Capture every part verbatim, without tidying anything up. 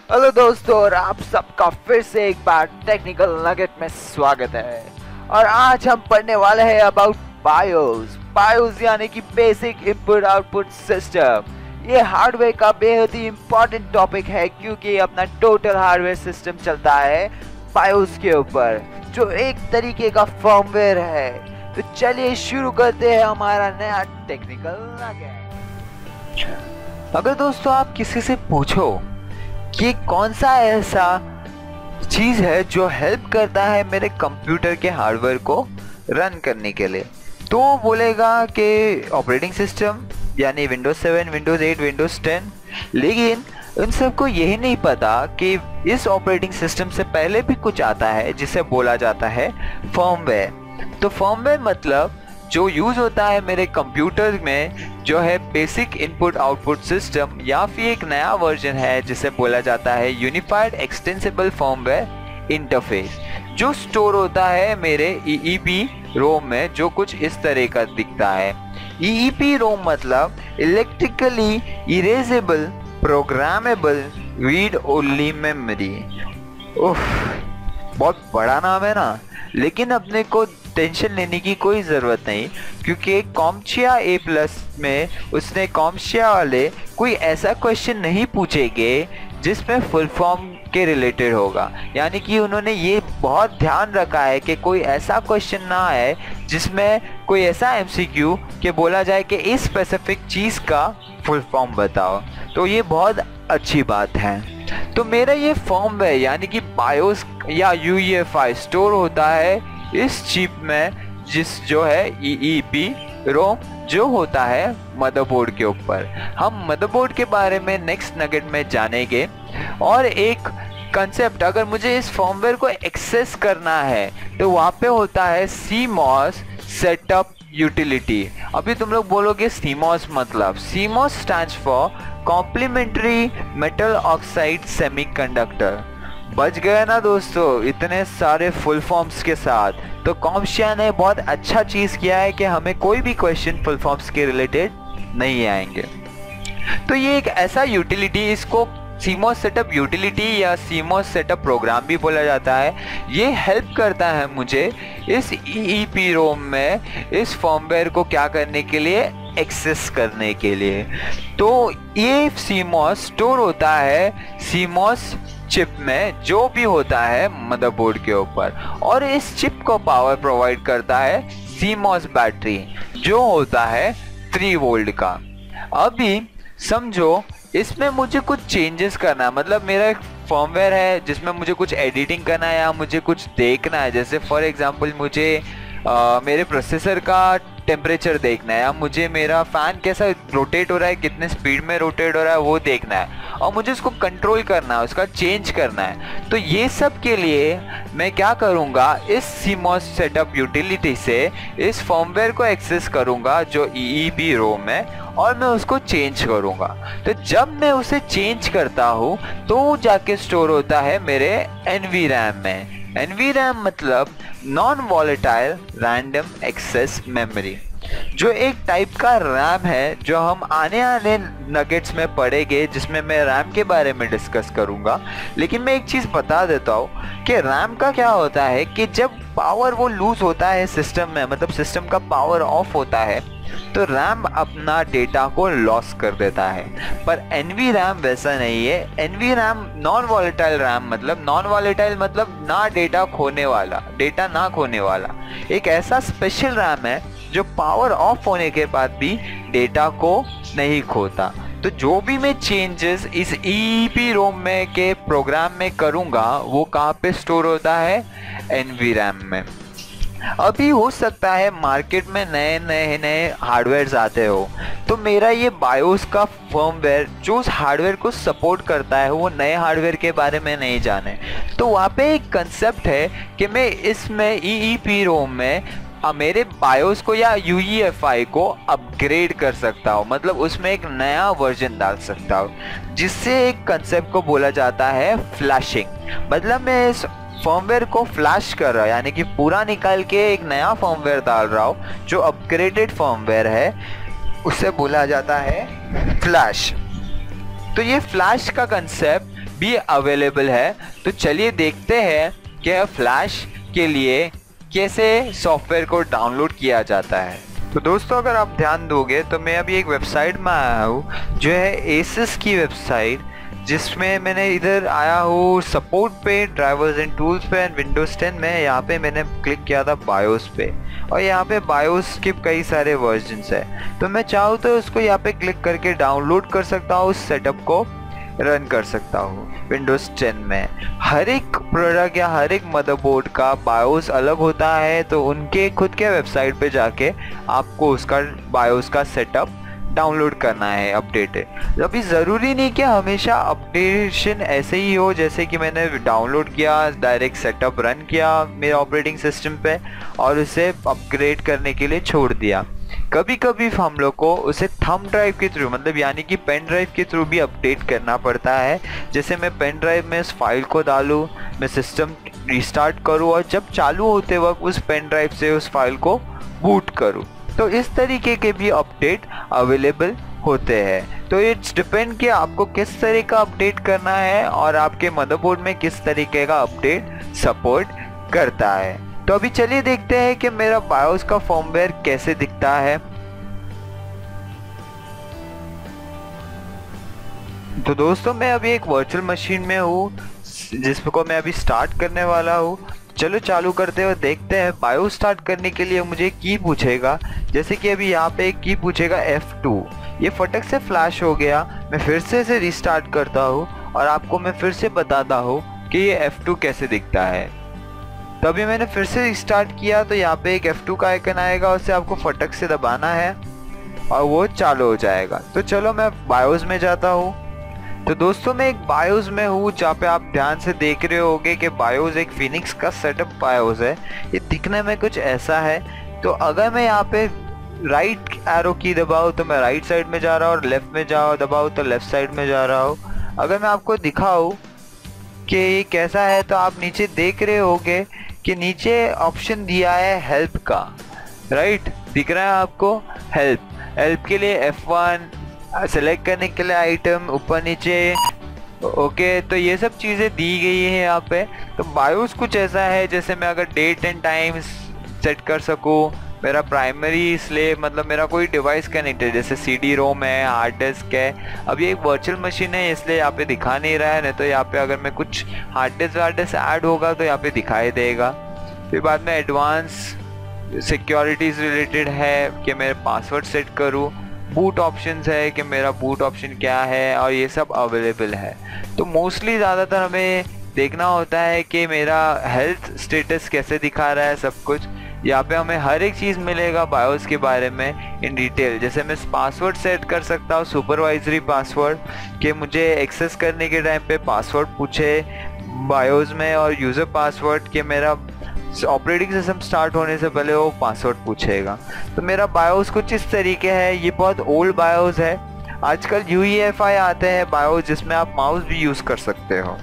Hello दोस्तों, और आप सबका फिर से एक बार टेक्निकल नगेट में स्वागत है। और आज हम पढ़ने वाले हैं अबाउट बायोस। बायोस यानी कि बेसिक इनपुट आउटपुट सिस्टम। ये हार्डवेयर का बेहद ही इम्पोर्टेंट टॉपिक है क्योंकि ये अपना टोटल हार्डवेयर सिस्टम चलता है बायोस के ऊपर, जो एक तरीके का फर्मवेयर है। तो चलिए शुरू करते हैं हमारा नया टेक्निकल नगेट। अगर दोस्तों आप किसी से पूछो कि कौन सा ऐसा चीज है जो हेल्प करता है मेरे कंप्यूटर के हार्डवेयर को रन करने के लिए, तो वो बोलेगा कि ऑपरेटिंग सिस्टम यानी Windows seven, Windows eight, Windows ten. लेकिन उन सबको यही नहीं पता कि इस ऑपरेटिंग सिस्टम से पहले भी कुछ आता है जिसे बोला जाता है फर्मवेयर। तो फर्मवेयर मतलब जो यूज होता है मेरे कंप्यूटर में, जो है बेसिक इनपुट आउटपुट सिस्टम, या फिर एक नया वर्जन है जिसे बोला जाता है यूनिफाइड एक्सटेंसिबल फर्मवेयर इंटरफेस, जो स्टोर होता है मेरे ई ई पी रोम में, जो कुछ इस तरह का दिखता है। ई ई पी रोम मतलब electrically erasable programmable read only memory. उफ, बहुत बड़ा नाम है ना, लेकिन अपने को टेंशन लेने की कोई ज़रूरत नहीं, क्योंकि CompTia ए प्लस में उसने CompTia वाले कोई ऐसा क्वेश्चन नहीं पूछेंगे जिसमें फुल फॉर्म के रिलेटेड होगा। यानी कि उन्होंने ये बहुत ध्यान रखा है कि कोई ऐसा क्वेश्चन ना आए जिसमें कोई ऐसा एम सी क्यू के बोला जाए कि इस स्पेसिफिक चीज़ का फुल फॉर्म बताओ। तो ये बहुत अच्छी बात है। तो मेरा ये फर्मवेयर यानी कि बायोस या U E F I store होता है इस चिप में, जिस जो है ई ई पी रोम, जो होता है मदरबोर्ड के ऊपर। हम मदरबोर्ड के बारे में नेक्स्ट नगेट में जानेंगे। और एक कंसेप्ट, अगर मुझे इस फर्मवेयर को एक्सेस करना है तो वहाँ पे होता है सी मॉस सेटअप यूटिलिटी। अभी तुम लोग बोलोगे सी मॉस मतलब, C MOS stands for complementary metal oxide semiconductor. बच गए ना दोस्तों इतने सारे फुल फॉर्म्स के साथ। तो CompTia ने बहुत अच्छा चीज़ किया है कि हमें कोई भी क्वेश्चन फुल फॉर्म्स के रिलेटेड नहीं आएंगे। तो ये एक ऐसा यूटिलिटी, इसको सीमॉस सेटअप यूटिलिटी या सीमॉस सेटअप प्रोग्राम भी बोला जाता है। ये हेल्प करता है मुझे इस ई ई पी रोम में इस फर्मवेयर को क्या करने के लिए, एक्सेस करने के लिए। तो ये सीमॉस स्टोर होता है सीमॉस चिप में, जो भी होता है मदरबोर्ड के ऊपर, और इस चिप को पावर प्रोवाइड करता है सीमॉस बैटरी, जो होता है थ्री वोल्ट का। अभी समझो इसमें मुझे कुछ चेंजेस करना है, मतलब मेरा एक फर्मवेयर है जिसमें मुझे कुछ एडिटिंग करना है या मुझे कुछ देखना है। जैसे फॉर एग्जांपल मुझे आ, मेरे प्रोसेसर का टेम्परेचर देखना है, या मुझे मेरा फ़ैन कैसा रोटेट हो रहा है, कितने स्पीड में रोटेट हो रहा है वो देखना है, और मुझे उसको कंट्रोल करना है, उसका चेंज करना है। तो ये सब के लिए मैं क्या करूँगा, इस सीमॉस सेटअप यूटिलिटी से इस फर्मवेयर को एक्सेस करूँगा जो ई ई पी रोम है, और मैं उसको चेंज करूँगा। तो जब मैं उसे चेंज करता हूँ तो जाके स्टोर होता है मेरे एन वी रैम में। एन वी रैम मतलब non volatile random access memory, जो एक टाइप का रैम है जो हम आने आने नगेट्स में पढ़ेंगे, जिसमें मैं रैम के बारे में डिस्कस करूंगा। लेकिन मैं एक चीज़ बता देता हूँ कि रैम का क्या होता है कि जब पावर वो लूज होता है सिस्टम में, मतलब सिस्टम का पावर ऑफ होता है, तो रैम अपना डेटा को लॉस कर देता है। पर एन वी रैम वैसा नहीं है। N V RAM non volatile RAM मतलब, नॉन वॉलेटाइल मतलब ना डेटा खोने वाला, डेटा ना खोने वाला एक ऐसा स्पेशल रैम है जो पावर ऑफ होने के बाद भी डेटा को नहीं खोता। तो जो भी मैं चेंजेस इस ई ई पी रोम में के प्रोग्राम में करूँगा वो कहाँ पे स्टोर होता है, एन वी रैम में। अभी हो सकता है मार्केट में नए नए नए हार्डवेयर्स आते हो, तो मेरा ये बायोस का फर्मवेयर जो उस हार्डवेयर को सपोर्ट करता है वो नए हार्डवेयर के बारे में नहीं जाने। तो वहाँ पे एक कंसेप्ट है कि मैं इसमें ई ई पी रोम में मेरे बायोस को या यू ई एफ आई को अपग्रेड कर सकता हूँ, मतलब उसमें एक नया वर्जन डाल सकता हूँ, जिससे एक कंसेप्ट को बोला जाता है फ्लैशिंग। मतलब मैं इस फर्मवेयर को फ्लैश कर रहा है, यानी कि पूरा निकाल के एक नया फर्मवेयर डाल रहा हूँ जो अपग्रेडेड फर्मवेयर है, उसे बोला जाता है फ्लैश। तो ये फ्लैश का कंसेप्ट भी अवेलेबल है। तो चलिए देखते हैं कि फ्लैश के लिए कैसे सॉफ्टवेयर को डाउनलोड किया जाता है। तो दोस्तों अगर आप ध्यान दोगे तो मैं अभी एक वेबसाइट में आया हूँ जो है एसस की वेबसाइट, जिसमें मैंने इधर आया हूँ सपोर्ट पे, ड्राइवर्स एंड टूल्स पे एंड विंडोज टेन में। यहाँ पे मैंने क्लिक किया था बायोस पे और यहाँ पे बायोस के कई सारे वर्जन्स है। तो मैं चाहूँ तो उसको यहाँ पे क्लिक करके डाउनलोड कर सकता हूँ, उस सेटअप को रन कर सकता हूँ विंडोज टेन में। हर एक प्रोडक्ट या हर एक मदरबोर्ड का बायोस अलग होता है, तो उनके खुद के वेबसाइट पे जाके आपको उसका बायोस का सेटअप डाउनलोड करना है, अपडेटेड। अभी ज़रूरी नहीं कि हमेशा अपडेशन ऐसे ही हो, जैसे कि मैंने डाउनलोड किया, डायरेक्ट सेटअप रन किया मेरे ऑपरेटिंग सिस्टम पे और उसे अपग्रेड करने के लिए छोड़ दिया। कभी कभी हम लोग को उसे थंब ड्राइव के थ्रू, मतलब यानी कि पेन ड्राइव के थ्रू भी अपडेट करना पड़ता है। जैसे मैं पेन ड्राइव में इस फाइल को डालूँ, मैं सिस्टम रिस्टार्ट करूँ और जब चालू होते वक्त उस पेन ड्राइव से उस फाइल को बूट करूँ, तो इस तरीके के भी अपडेट अवेलेबल होते हैं। तो इट्स डिपेंड कि आपको किस तरह का अपडेट करना है और आपके मदरबोर्ड में किस तरीके का अपडेट सपोर्ट करता है। तो अभी चलिए देखते हैं कि मेरा बायोस का फर्मवेयर कैसे दिखता है। तो दोस्तों मैं अभी एक वर्चुअल मशीन में हूँ जिसको मैं अभी स्टार्ट करने वाला हूँ। चलो चालू करते हैं और देखते हैं। बायोस स्टार्ट करने के लिए मुझे की पूछेगा, जैसे कि अभी यहाँ पे एक की पूछेगा एफ टू। ये फटक से फ्लैश हो गया। मैं फिर से इसे रिस्टार्ट करता हूँ और आपको मैं फिर से बताता हूँ कि ये एफ टू कैसे दिखता है। तो अभी मैंने फिर से रिस्टार्ट किया तो यहाँ पे एक एफ टू का आइकन आएगा, उसे आपको फटक से दबाना है और वो चालू हो जाएगा। तो चलो मैं बायोस में जाता हूँ। तो दोस्तों मैं एक बायोस में हूँ जहाँ पे आप ध्यान से देख रहे होगे कि बायोस एक फिनिक्स का सेटअप बायोस है। ये दिखने में कुछ ऐसा है। तो अगर मैं यहाँ पे राइट एरो की दबाऊँ तो मैं राइट साइड में जा रहा हूँ और लेफ्ट में जाओ दबाऊँ तो लेफ्ट साइड में जा रहा हूँ। अगर मैं आपको दिखाऊँ कि ये कैसा है तो आप नीचे देख रहे होगे कि नीचे ऑप्शन दिया है हेल्प का, राइट, दिख रहा है आपको हेल्प। हेल्प के लिए एफ वन, सेलेक्ट करने के लिए आइटम, ऊपर नीचे, ओके। तो ये सब चीज़ें दी गई है यहाँ पे। तो बायोस कुछ ऐसा है जैसे मैं अगर डेट एंड टाइम सेट कर सकूँ, मेरा प्राइमरी इसलिए मतलब मेरा कोई डिवाइस कनेक्टेड जैसे सी डी रोम है, हार्ड डिस्क है। अब ये एक वर्चुअल मशीन है इसलिए यहाँ पे दिखा नहीं रहा है, नहीं तो यहाँ पे अगर मैं कुछ hard disk hard disk add होगा तो यहाँ पे दिखाई देगा। फिर बाद में एडवांस सिक्योरिटीज़ रिलेटेड है कि मैं पासवर्ड सेट करूँ। बूट ऑप्शंस है कि मेरा बूट ऑप्शन क्या है और ये सब अवेलेबल है। तो मोस्टली ज़्यादातर हमें देखना होता है कि मेरा हेल्थ स्टेटस कैसे दिखा रहा है सब कुछ। यहाँ पे हमें हर एक चीज़ मिलेगा बायोस के बारे में इन डिटेल। जैसे मैं पासवर्ड सेट कर सकता हूँ, सुपरवाइजरी पासवर्ड, कि मुझे एक्सेस करने के टाइम पे पासवर्ड पूछे बायोस में, और यूज़र पासवर्ड कि मेरा ऑपरेटिंग सिस्टम स्टार्ट होने से पहले वो पासवर्ड पूछेगा। तो मेरा बायोस कुछ इस तरीके है। ये बहुत ओल्ड बायोस है। आजकल यू ई एफ आई आते हैं बायोस जिसमें आप माउस भी यूज़ कर सकते हो।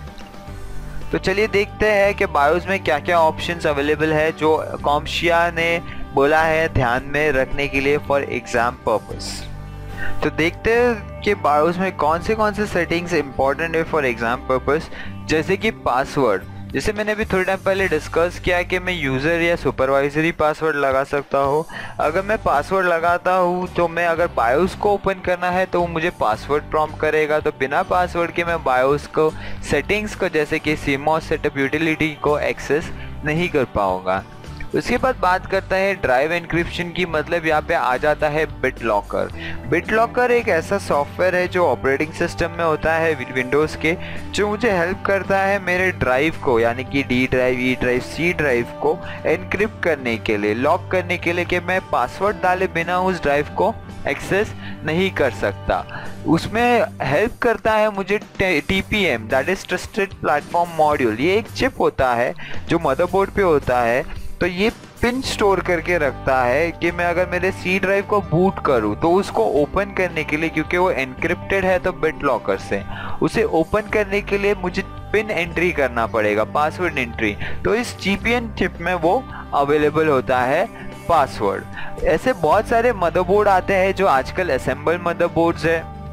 तो चलिए देखते हैं कि बायोस में क्या क्या ऑप्शंस अवेलेबल है जो कॉम्प्टिया ने बोला है ध्यान में रखने के लिए फॉर एग्जाम पर्पस। तो देखते हैं कि बायोस में कौन से कौन से सेटिंग्स इंपॉर्टेंट है फॉर एग्जाम पर्पस। जैसे कि पासवर्ड, जैसे मैंने अभी थोड़ी टाइम पहले डिस्कस किया कि मैं यूज़र या सुपरवाइजरी पासवर्ड लगा सकता हूँ। अगर मैं पासवर्ड लगाता हूँ तो मैं अगर बायोस को ओपन करना है तो वो मुझे पासवर्ड प्रॉम्प्ट करेगा। तो बिना पासवर्ड के मैं बायोस को सेटिंग्स को जैसे कि सीमॉस सेटअप यूटिलिटी को एक्सेस नहीं कर पाऊँगा। उसके बाद बात करते हैं ड्राइव एन्क्रिप्शन की, मतलब यहाँ पे आ जाता है बिट लॉकर। बिट लॉकर एक ऐसा सॉफ्टवेयर है जो ऑपरेटिंग सिस्टम में होता है विंडोज़ के, जो मुझे हेल्प करता है मेरे ड्राइव को, यानी कि D drive, E drive, C drive को एनक्रिप्ट करने के लिए, लॉक करने के लिए, कि मैं पासवर्ड डाले बिना उस ड्राइव को एक्सेस नहीं कर सकता। उसमें हेल्प करता है मुझे T P M, that is trusted platform module. ये एक चिप होता है जो मदरबोर्ड पे होता है। तो ये पिन स्टोर करके रखता है कि मैं अगर मेरे सी ड्राइव को बूट करूँ तो उसको ओपन करने के लिए, क्योंकि वो एनक्रिप्टेड है तो बिट लॉकर से, उसे ओपन करने के लिए मुझे पिन एंट्री करना पड़ेगा, पासवर्ड एंट्री। तो इस जी पी एन चिप में वो अवेलेबल होता है पासवर्ड। ऐसे बहुत सारे मदरबोर्ड आते हैं जो आजकल असेंबल मदरबोर्ड्स है,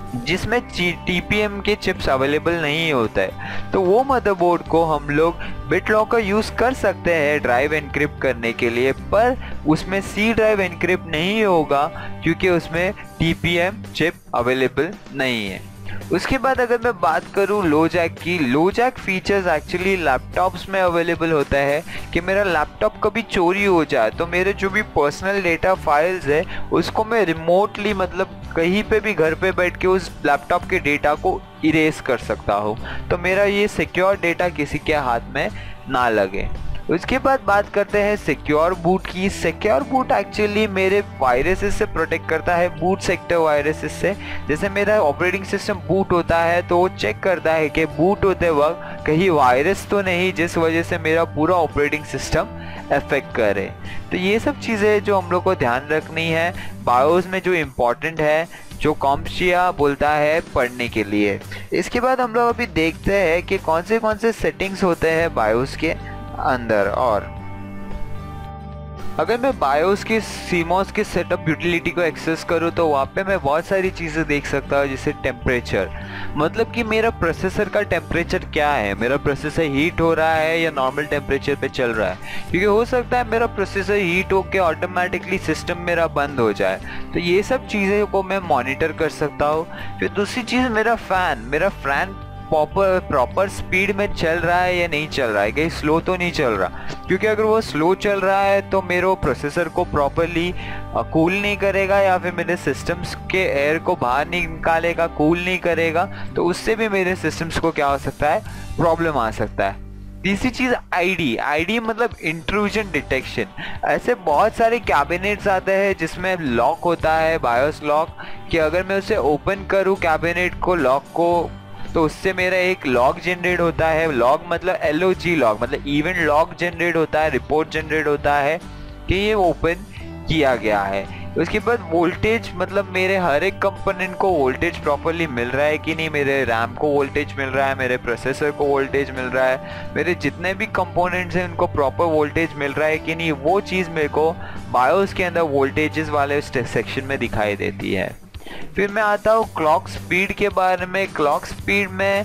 जिसमें टी पी एम के चिप्स अवेलेबल नहीं होता है, तो वो मदरबोर्ड को हम लोग बिटलॉकर यूज़ कर सकते हैं ड्राइव एनक्रिप्ट करने के लिए, पर उसमें सी ड्राइव एनक्रिप्ट नहीं होगा क्योंकि उसमें T P M chip available नहीं है। उसके बाद अगर मैं बात करूं लो जैक की, LoJack features actually laptops में अवेलेबल होता है कि मेरा लैपटॉप कभी चोरी हो जाए तो मेरे जो भी पर्सनल डेटा फाइल्स है उसको मैं रिमोटली, मतलब कहीं पे भी घर पे बैठ के उस लैपटॉप के डेटा को इरेज कर सकता हूँ, तो मेरा ये सिक्योर डेटा किसी के हाथ में ना लगे। उसके बाद बात करते हैं सिक्योर बूट की। सिक्योर बूट एक्चुअली मेरे वायरसेस से प्रोटेक्ट करता है, बूट सेक्टर वायरसेस से। जैसे मेरा ऑपरेटिंग सिस्टम बूट होता है तो वो चेक करता है कि बूट होते वक्त कहीं वायरस तो नहीं जिस वजह से मेरा पूरा ऑपरेटिंग सिस्टम अफेक्ट करे। तो ये सब चीज़ें जो हम लोग को ध्यान रखनी है बायोस में, जो इम्पोर्टेंट है, जो कॉम्प्टिया बोलता है पढ़ने के लिए। इसके बाद हम लोग अभी देखते हैं कि कौन से कौन से सेटिंग्स होते हैं बायोस के अंदर। और अगर मैं बायोस के सीमॉस के सेटअप यूटिलिटी को एक्सेस करूँ तो वहाँ पे मैं बहुत सारी चीज़ें देख सकता हूँ, जैसे टेम्परेचर, मतलब कि मेरा प्रोसेसर का टेम्परेचर क्या है, मेरा प्रोसेसर हीट हो रहा है या नॉर्मल टेम्परेचर पे चल रहा है, क्योंकि हो सकता है मेरा प्रोसेसर हीट होकर ऑटोमेटिकली सिस्टम मेरा बंद हो जाए। तो ये सब चीज़ें को मैं मॉनिटर कर सकता हूँ। फिर दूसरी चीज़, मेरा फ़ैन मेरा फ़ैन प्रॉपर प्रॉपर स्पीड में चल रहा है या नहीं चल रहा है, कहीं स्लो तो नहीं चल रहा, क्योंकि अगर वो स्लो चल रहा है तो मेरे प्रोसेसर को प्रॉपरली कूल नहीं करेगा या फिर मेरे सिस्टम्स के एयर को बाहर नहीं निकालेगा, कूल नहीं करेगा, तो उससे भी मेरे सिस्टम्स को क्या हो सकता है, प्रॉब्लम आ सकता है। तीसरी चीज़ आईडी आईडी मतलब इंट्रूजन डिटेक्शन। ऐसे बहुत सारे कैबिनेट्स आते हैं जिसमें लॉक होता है, बायोस लॉक, कि अगर मैं उसे ओपन करूँ कैबिनेट को, लॉक को, तो उससे मेरा एक लॉग जनरेट होता है। लॉग मतलब एल ओ जी लॉग, मतलब इवेंट लॉग जनरेट होता है, रिपोर्ट जनरेट होता है कि ये ओपन किया गया है। उसके बाद वोल्टेज, मतलब मेरे हर एक कंपोनेंट को वोल्टेज प्रॉपरली मिल रहा है कि नहीं, मेरे रैम को वोल्टेज मिल रहा है, मेरे प्रोसेसर को वोल्टेज मिल रहा है, मेरे जितने भी कंपोनेंट्स हैं उनको प्रॉपर वोल्टेज मिल रहा है कि नहीं, वो चीज़ मेरे को बायोस के अंदर वोल्टेजेस वाले सेक्शन में दिखाई देती है। फिर मैं आता हूँ क्लॉक स्पीड के बारे में। क्लॉक स्पीड में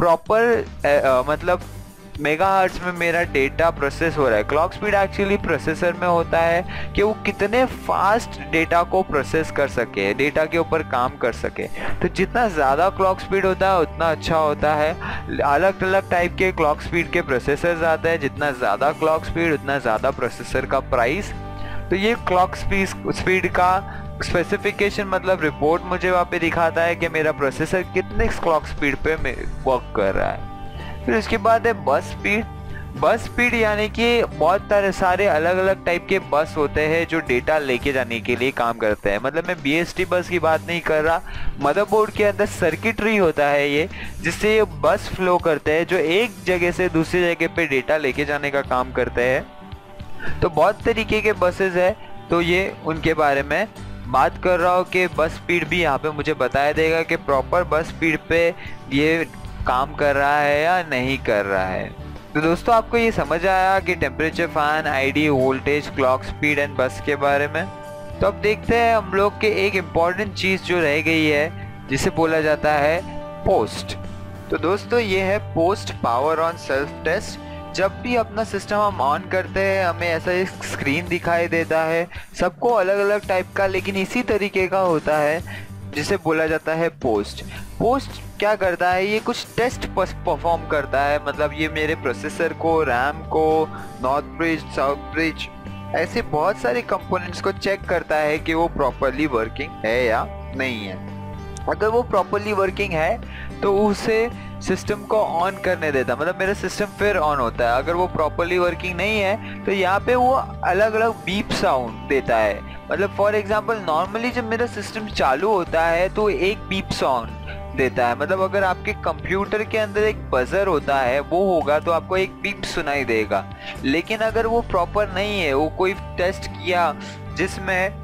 प्रॉपर मतलब मेगाहर्ट्ज में मेरा डेटा प्रोसेस हो रहा है। क्लॉक स्पीड एक्चुअली प्रोसेसर में होता है कि वो कितने फास्ट डेटा को प्रोसेस कर सके, डेटा के ऊपर काम कर सके। तो जितना ज़्यादा क्लॉक स्पीड होता है उतना अच्छा होता है। अलग अलग टाइप के क्लॉक स्पीड के प्रोसेसर्स आते हैं, जितना ज़्यादा क्लॉक स्पीड उतना ज़्यादा प्रोसेसर का प्राइस। तो ये क्लॉक स्पीड स्पीड का स्पेसिफिकेशन मतलब रिपोर्ट मुझे वहाँ पे दिखाता है कि मेरा प्रोसेसर कितने क्लॉक स्पीड पे वर्क कर रहा है। फिर उसके बाद है बस स्पीड। बस स्पीड यानी कि बहुत सारे सारे अलग अलग टाइप के बस होते हैं जो डेटा लेके जाने के लिए काम करते हैं। मतलब मैं बी एस टी बस की बात नहीं कर रहा, मदरबोर्ड के अंदर सर्किटरी होता है ये, जिससे ये बस फ्लो करते हैं जो एक जगह से दूसरी जगह पे डेटा लेके जाने का काम करते हैं। तो बहुत तरीके के बसेस है, तो ये उनके बारे में बात कर रहा हूँ कि बस स्पीड भी यहाँ पे मुझे बताया देगा कि प्रॉपर बस स्पीड पे ये काम कर रहा है या नहीं कर रहा है। तो दोस्तों आपको ये समझ आया कि temperature, fan, ID, voltage, clock speed and bus के बारे में। तो अब देखते हैं हम लोग के एक इम्पॉर्टेंट चीज़ जो रह गई है जिसे बोला जाता है पोस्ट। तो दोस्तों ये है POST power on self test. जब भी अपना सिस्टम हम ऑन करते हैं हमें ऐसा एक स्क्रीन दिखाई देता है, सबको अलग अलग टाइप का लेकिन इसी तरीके का होता है जिसे बोला जाता है पोस्ट। पोस्ट क्या करता है, ये कुछ टेस्ट परफॉर्म करता है, मतलब ये मेरे प्रोसेसर को, रैम को, नॉर्थ ब्रिज, साउथ ब्रिज, ऐसे बहुत सारे कंपोनेंट्स को चेक करता है कि वो प्रॉपरली वर्किंग है या नहीं है। अगर वो प्रॉपरली वर्किंग है तो उसे सिस्टम को ऑन करने देता, मतलब मेरा सिस्टम फिर ऑन होता है। अगर वो प्रॉपरली वर्किंग नहीं है तो यहाँ पे वो अलग अलग बीप साउंड देता है। मतलब फॉर एग्जांपल नॉर्मली जब मेरा सिस्टम चालू होता है तो एक बीप साउंड देता है, मतलब अगर आपके कंप्यूटर के अंदर एक बजर होता है वो होगा तो आपको एक बीप सुनाई देगा। लेकिन अगर वो प्रॉपर नहीं है, वो कोई टेस्ट किया जिसमें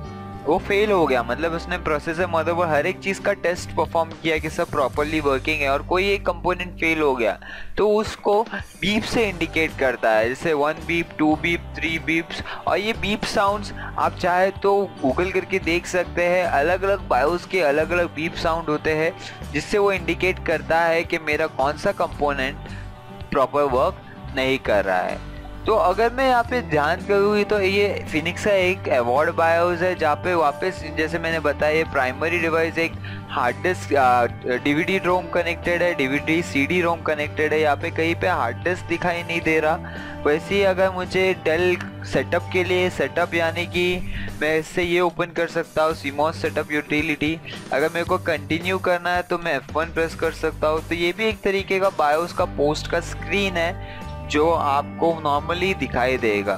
वो फेल हो गया, मतलब उसने प्रोसेसर मदरबोर्ड हर एक चीज़ का टेस्ट परफॉर्म किया कि सब प्रॉपरली वर्किंग है और कोई एक कंपोनेंट फेल हो गया तो उसको बीप से इंडिकेट करता है, जैसे one beep, two beep, three beeps. और ये बीप साउंड्स आप चाहे तो गूगल करके देख सकते हैं, अलग अलग बायोस के अलग अलग बीप साउंड होते हैं जिससे वो इंडिकेट करता है कि मेरा कौन सा कंपोनेंट प्रॉपर वर्क नहीं कर रहा है। तो अगर मैं यहाँ पे ध्यान करूँ तो ये फिनिक्स का एक अवॉर्ड बायोस है जहाँ पे वापस जैसे मैंने बताया, ये प्राइमरी डिवाइस एक hard disk DVD ROM connected है, डीवीडी सीडी रोम कनेक्टेड है, यहाँ पे कहीं पे हार्ड डिस्क दिखाई नहीं दे रहा। वैसे ही अगर मुझे डेल सेटअप के लिए सेटअप यानी कि मैं इससे ये ओपन कर सकता हूँ सीमॉस सेटअप यूटिलिटी, अगर मेरे को कंटिन्यू करना है तो मैं एफ वन प्रेस कर सकता हूँ। तो ये भी एक तरीके का बायोस का पोस्ट का स्क्रीन है जो आपको नॉर्मली दिखाई देगा।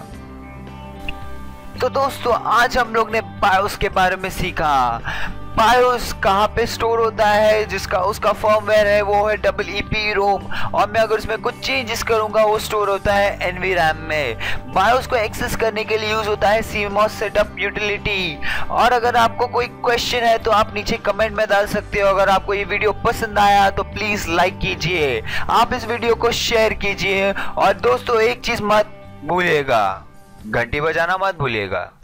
तो दोस्तों आज हम लोग ने बायोस के बारे में सीखा। बायोस कहाँ पे स्टोर होता है, जिसका उसका फर्मवेयर है वो है डबल ई पी रोम, और मैं अगर उसमें कुछ चेंजेस करूंगा वो स्टोर होता है एन वी रैम में। बायोस को एक्सेस करने के लिए यूज होता है सीमॉस सेटअप यूटिलिटी। और अगर आपको कोई क्वेश्चन है तो आप नीचे कमेंट में डाल सकते हो। अगर आपको ये वीडियो पसंद आया तो प्लीज लाइक कीजिए, आप इस वीडियो को शेयर कीजिए, और दोस्तों एक चीज मत भूलिएगा, घंटी बजाना मत भूलिएगा।